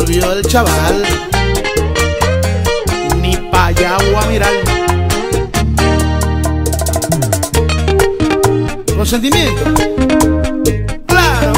volvió el chaval, ni pa' allá o a mirar. Con sentimiento, claro.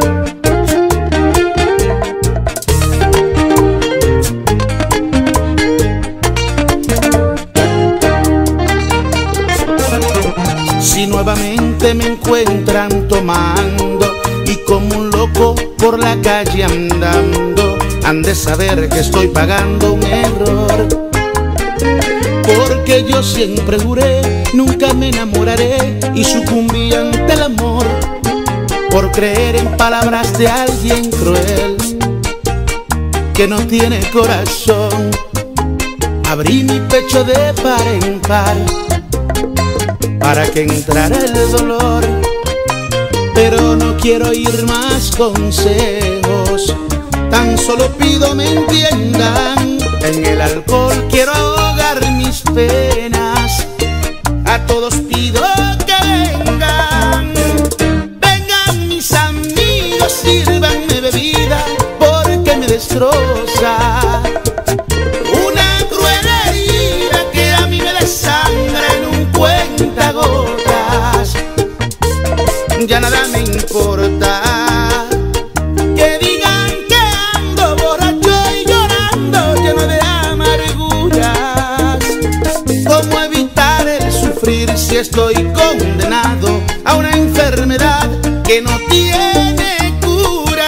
Si nuevamente me encuentran tomando y como un loco por la calle andando, han de saber que estoy pagando un error, porque yo siempre juré nunca me enamoraré y sucumbí ante el amor por creer en palabras de alguien cruel que no tiene corazón. Abrí mi pecho de par en par para que entrara el dolor, pero no quiero oír más consejos, tan solo pido me entiendan. En el alcohol quiero ahogar mis penas, a todos pido que vengan. Vengan mis amigos, sírvanme bebida porque me destroza una cruel herida que a mí me desangra en un cuentagotas. Ya nada me importa que digan que ando borracho y llorando lleno de amarguras. ¿Cómo evitar el sufrir si estoy condenado a una enfermedad que no tiene cura?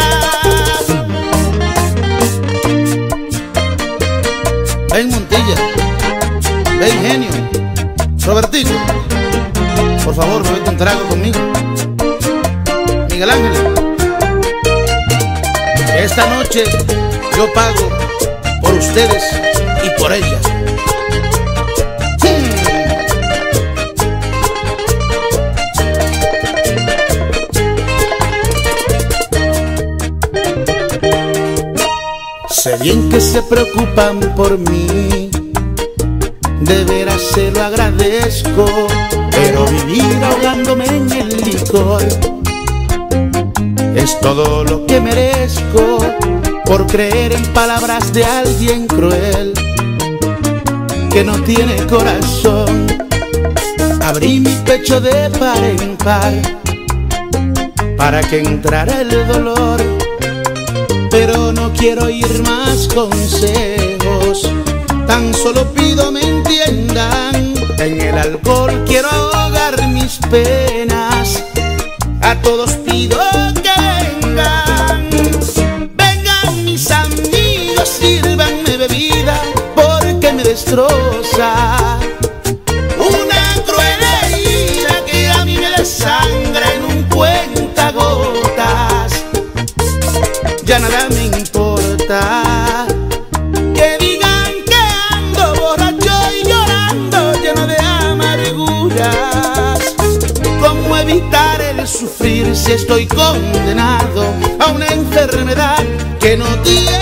Ven Montilla, ven Genio, Robertito, por favor, bebete un trago conmigo. Miguel Ángel, esta noche yo pago por ustedes y por ellas. Sé bien que se preocupan por mí, de veras se lo agradezco, pero vivir ahogándome en el licor es todo lo que merezco por creer en palabras de alguien cruel que no tiene corazón. Abrí mi pecho de par en par para que entrara el dolor, pero no quiero oír más consejos, tan solo pido me entiendan. En el alcohol quiero ahogar mis penas, a todos pido que vengan. Vengan mis amigos, sírvanme bebida porque me destroza una cruel herida que a mí me desangra en un cuentagotas. Ya nada me importa que digan que ando borracho y llorando lleno de amarguras. ¿Cómo evitar el sufrir si estoy condenado a una enfermedad que no tiene